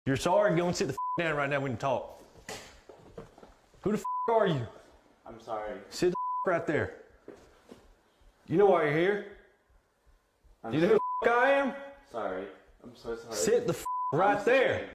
You're sorry? Go and sit the down right now. We can talk. Who the are you? I'm sorry. Sit the right there. You know why you're here? You know who I am? Sorry. I'm so sorry. Sit the right there.